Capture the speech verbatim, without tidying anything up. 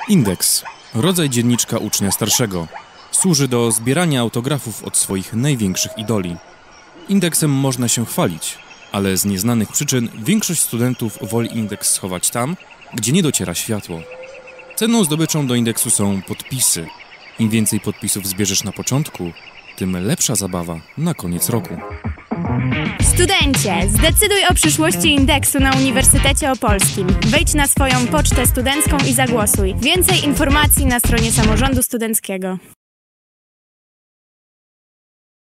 Indeks. Rodzaj dzienniczka ucznia starszego. Służy do zbierania autografów od swoich największych idoli. Indeksem można się chwalić, ale z nieznanych przyczyn większość studentów woli indeks schować tam, gdzie nie dociera światło. Cenną zdobyczą do indeksu są podpisy. Im więcej podpisów zbierzesz na początku, tym lepsza zabawa na koniec roku. Studencie, zdecyduj o przyszłości indeksu na Uniwersytecie Opolskim. Wejdź na swoją pocztę studencką i zagłosuj. Więcej informacji na stronie Samorządu Studenckiego.